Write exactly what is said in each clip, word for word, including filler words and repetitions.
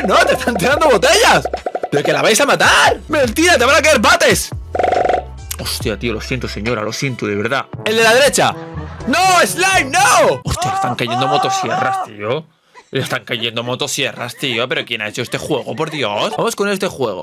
no! ¡Te están tirando botellas! ¡Pero que la vais a matar! ¡Mentira! ¡Te van a caer bates! Hostia, tío, lo siento, señora, lo siento, de verdad. ¡El de la derecha! ¡No! ¡Slime, no! Hostia, le están cayendo motosierras, tío. Le están cayendo motosierras, tío. ¿Pero quién ha hecho este juego, por Dios? Vamos con este juego.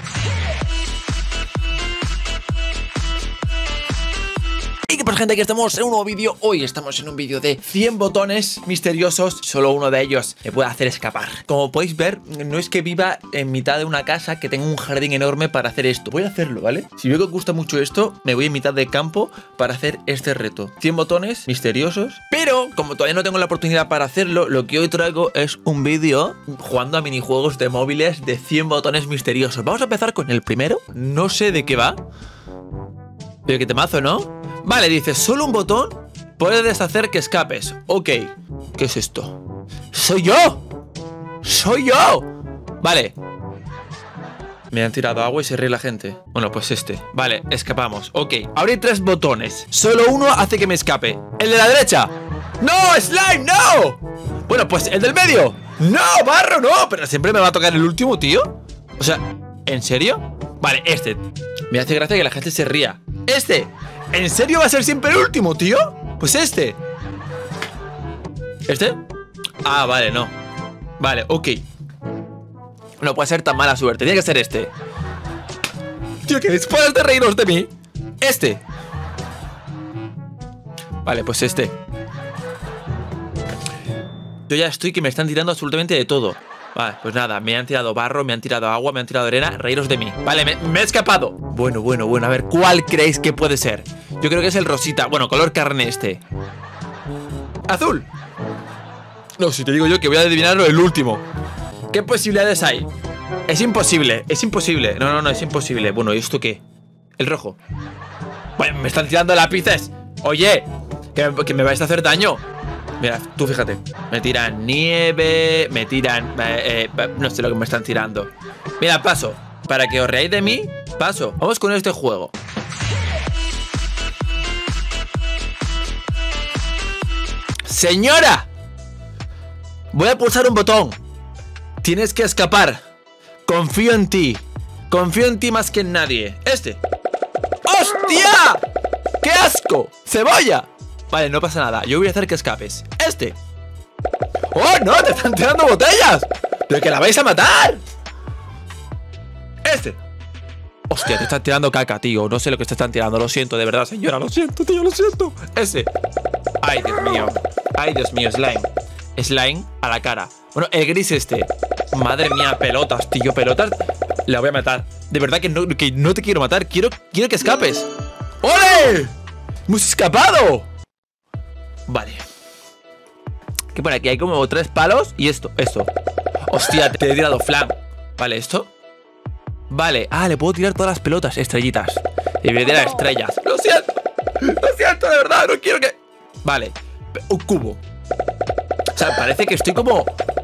Y que pues gente, que estamos en un nuevo vídeo. Hoy estamos en un vídeo de cien botones misteriosos. Solo uno de ellos me puede hacer escapar. Como podéis ver, no es que viva en mitad de una casa que tenga un jardín enorme para hacer esto. Voy a hacerlo, ¿vale? Si veo que os gusta mucho esto, me voy en mitad de campo para hacer este reto. cien botones misteriosos. Pero como todavía no tengo la oportunidad para hacerlo, lo que hoy traigo es un vídeo jugando a minijuegos de móviles de cien botones misteriosos. Vamos a empezar con el primero. No sé de qué va, pero que temazo, ¿no? Vale, dice, solo un botón puede deshacer que escapes. Ok, ¿qué es esto? ¡Soy yo! ¡Soy yo! Vale. Me han tirado agua y se ríe la gente. Bueno, pues este. Vale, escapamos. Ok, abrí tres botones. Solo uno hace que me escape. ¡El de la derecha! ¡No, slime, no! Bueno, pues el del medio. ¡No, barro, no! Pero siempre me va a tocar el último, tío. O sea, ¿en serio? Vale, este. Me hace gracia que la gente se ría. Este. ¿En serio va a ser siempre el último, tío? Pues este. ¿Este? Ah, vale, no. Vale, ok. No puede ser tan mala suerte. Tiene que ser este. Tío, que después de reíros de mí. Este. Vale, pues este. Yo ya estoy que me están tirando absolutamente de todo. Vale, pues nada, me han tirado barro, me han tirado agua, me han tirado arena. Reíros de mí. Vale, me, me he escapado. Bueno, bueno, bueno, a ver, ¿cuál creéis que puede ser? Yo creo que es el rosita. Bueno, color carne este. Azul. No, si te digo yo que voy a adivinarlo el último. ¿Qué posibilidades hay? Es imposible, es imposible. No, no, no, es imposible. Bueno, ¿y esto qué? El rojo. Bueno, me están tirando lápices. Oye, que me, que me vais a hacer daño. Mira, tú fíjate. Me tiran nieve, me tiran... Eh, eh, no sé lo que me están tirando. Mira, paso. Para que os reáis de mí, paso. Vamos con este juego. ¡Señora! Voy a pulsar un botón. Tienes que escapar. Confío en ti. Confío en ti más que en nadie. Este. ¡Hostia! ¡Qué asco! ¡Cebolla! Vale, no pasa nada. Yo voy a hacer que escapes. Este. ¡Oh, no! ¡Te están tirando botellas! ¡Pero que la vais a matar! Este. Hostia, te están tirando caca, tío. No sé lo que te están tirando. Lo siento, de verdad, señora. Lo siento, tío, lo siento. Ese. Ay, Dios mío. Ay, Dios mío, slime. Slime a la cara. Bueno, el gris este. Madre mía, pelotas, tío, pelotas. La voy a matar. De verdad que no, que no te quiero matar. Quiero, quiero que escapes. ¡Ole! ¡Hemos escapado! Vale. Que por aquí hay como tres palos. Y esto, esto. Hostia, te he tirado flan. Vale, esto. Vale, ah, le puedo tirar todas las pelotas. Estrellitas. Le voy a tirar estrellas. Lo siento. Lo siento, de verdad, no quiero que... Vale, un cubo. O sea, parece que estoy como...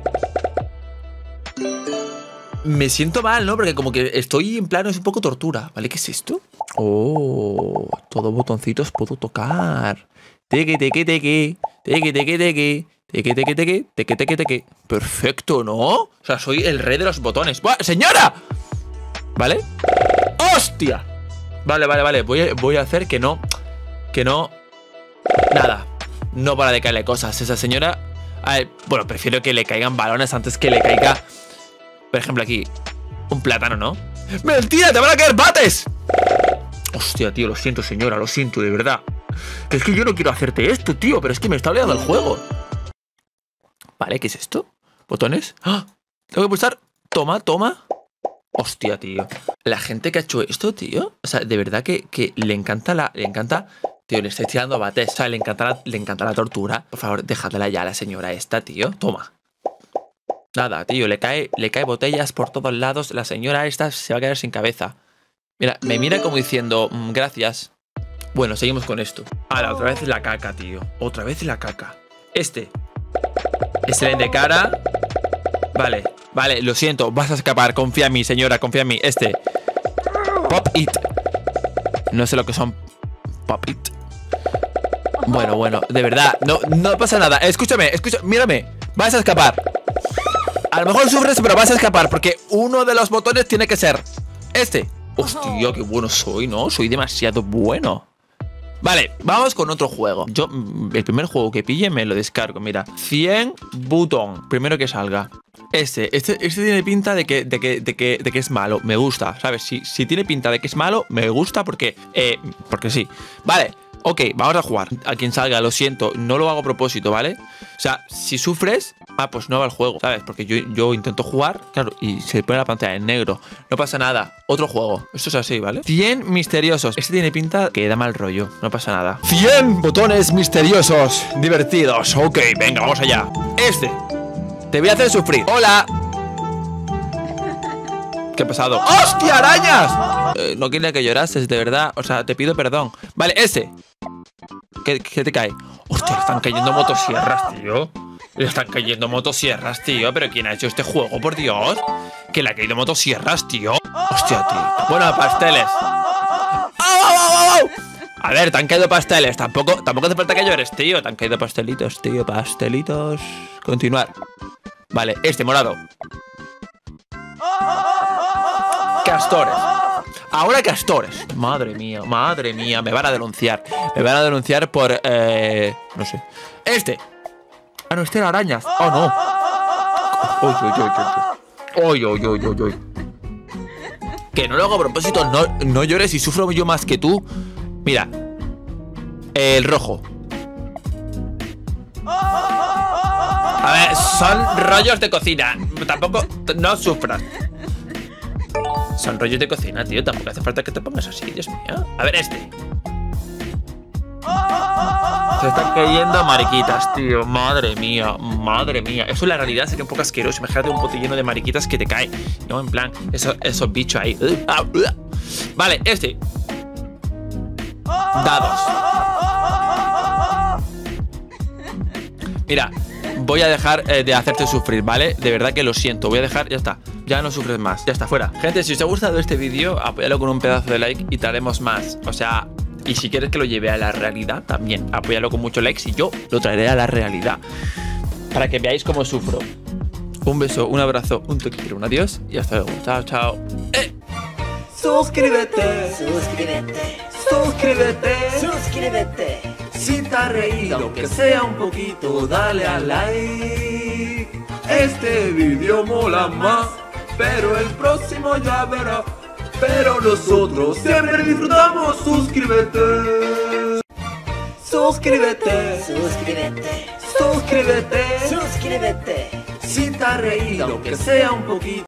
Me siento mal, ¿no? Porque como que estoy en plano, es un poco tortura. ¿Vale? ¿Qué es esto? Oh, todos botoncitos puedo tocar. Teque, teque, teque. Teque, teque, teque. Teque, teque, teque. Teque, teque, teque. Perfecto, ¿no? O sea, soy el rey de los botones. ¡Buah, señora! ¿Vale? ¡Hostia! Vale, vale, vale. Voy a, voy a hacer que no... Que no... Nada. No para de caerle cosas. Esa señora... A ver, bueno, prefiero que le caigan balones antes que le caiga... Por ejemplo, aquí... Un plátano, ¿no? ¡Mentira! ¡Te van a caer bates! Hostia, tío, lo siento, señora. Lo siento, de verdad. Es que yo no quiero hacerte esto, tío. Pero es que me está olvidando el juego. Vale, ¿qué es esto? ¿Botones? ¡Ah! Tengo que pulsar... Toma, toma. Hostia, tío. La gente que ha hecho esto, tío. O sea, de verdad que, que le encanta la... Le encanta... Tío, le estoy tirando bates. O sea, le encanta la, le encanta la tortura. Por favor, déjatela ya a la señora esta, tío. Toma. Nada, tío. Le cae, le cae botellas por todos lados. La señora esta se va a quedar sin cabeza. Mira, me mira como diciendo... Mmm, gracias. Bueno, seguimos con esto. Ahora, otra vez la caca, tío. Otra vez la caca. Este. Excelente cara. Vale. Vale, lo siento. Vas a escapar. Confía en mí, señora. Confía en mí. Este. Pop it. No sé lo que son... Pop it. Bueno, bueno, de verdad, no, no pasa nada. Escúchame, escúchame, mírame. Vas a escapar. A lo mejor sufres, pero vas a escapar, porque uno de los botones tiene que ser este. Hostia, qué bueno soy, ¿no? Soy demasiado bueno. Vale, vamos con otro juego. Yo, el primer juego que pille me lo descargo. Mira, cien botón. Primero que salga. Este, este, este tiene pinta de que, de, que, de, que, de que es malo. Me gusta, ¿sabes? Si, si tiene pinta de que es malo, me gusta porque... Eh, porque sí. Vale, ok, vamos a jugar. A quien salga, lo siento, no lo hago a propósito, ¿vale? O sea, si sufres, ah, pues no va el juego, ¿sabes? Porque yo, yo intento jugar, claro, y se pone la pantalla en negro. No pasa nada. Otro juego. Esto es así, ¿vale? cien misteriosos. Este tiene pinta que da mal rollo. No pasa nada. cien botones misteriosos. Divertidos. Ok, venga, vamos allá. Este. Te voy a hacer sufrir. ¡Hola! ¿Qué ha pasado? ¡Hostia, arañas! Eh, no quería que llorases, de verdad. O sea, te pido perdón. Vale, ese. ¿Qué, qué te cae? Hostia, le están cayendo motosierras, tío. Le están cayendo motosierras, tío. ¿Pero quién ha hecho este juego, por Dios? Que le ha caído motosierras, tío. Hostia, tío. Bueno, pasteles. ¡Au, au, au, au! A ver, te han caído pasteles. Tampoco, tampoco hace falta que llores, tío. Te han caído pastelitos, tío. Pastelitos. Continuar. Vale, este morado. Castores. Ahora castores. Madre mía, madre mía. Me van a denunciar. Me van a denunciar por... Eh, no sé. Este. Ah, no, este era arañas. Oh, no. Uy, uy, uy, uy. Uy, uy, uy, uy, uy. Que no lo hago a propósito. No, no llores y sufro yo más que tú. Mira. El rojo. A ver, son rollos de cocina. Tampoco... No sufras. Son rollos de cocina, tío. Tampoco hace falta que te pongas así, Dios mío. A ver, este. Se están cayendo mariquitas, tío. Madre mía, madre mía. Eso en la realidad sería un poco asqueroso. Imagínate un pote lleno de mariquitas que te cae. No, en plan, eso, esos bichos ahí. Vale, este. Dados. Mira, voy a dejar eh, de hacerte sufrir, ¿vale? De verdad que lo siento. Voy a dejar, ya está. Ya no sufres más. Ya está, fuera. Gente, si os ha gustado este vídeo, apóyalo con un pedazo de like y traeremos más. O sea... Y si quieres que lo lleve a la realidad, también apóyalo con muchos likes y yo lo traeré a la realidad. Para que veáis cómo sufro. Un beso, un abrazo, un te quiero, un adiós y hasta luego. Chao, chao. ¡Eh! Suscríbete, Suscríbete, suscríbete, suscríbete. Si te has reído, aunque sea un poquito, dale a like. Este vídeo mola más, pero el próximo ya verás. Pero nosotros siempre disfrutamos. Suscríbete. Suscríbete. Suscríbete, Suscríbete. suscríbete. Si te has reído, aunque sea un poquito.